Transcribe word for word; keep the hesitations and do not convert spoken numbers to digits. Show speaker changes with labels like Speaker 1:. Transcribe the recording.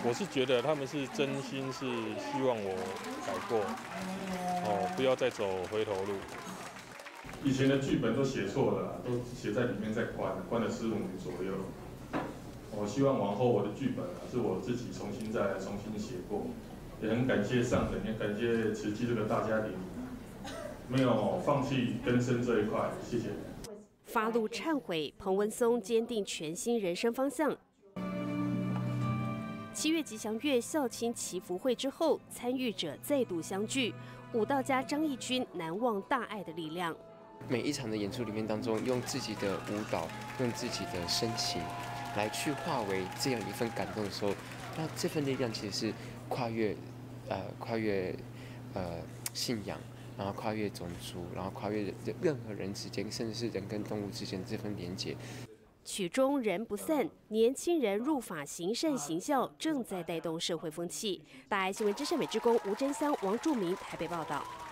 Speaker 1: 我是觉得他们是真心是希望我改过，哦，不要再走回头路。以前的剧本都写错了，都写在里面再关，关了十五年左右。我希望往后我的剧本啊，是我自己重新再重新写过。也很感谢上等，也感谢慈济这个大家庭，没有放弃更生这一块，谢谢。
Speaker 2: 发怒忏悔，彭文松坚定全新人生方向。七月吉祥月孝亲祈福会之后，参与者再度相聚，舞蹈家张义军难忘大爱的力量。
Speaker 3: 每一场的演出里面当中，用自己的舞蹈，用自己的深情，来去化为这样一份感动的时候，那这份力量其实是跨越，呃，跨越，呃，信仰，然后跨越种族，然后跨越任何人之间，甚至是人跟动物之间的这份连结。
Speaker 2: 曲终人不散，年轻人入法行善行孝，正在带动社会风气。大爱新闻之声美之公吴真香、王柱明台北报道。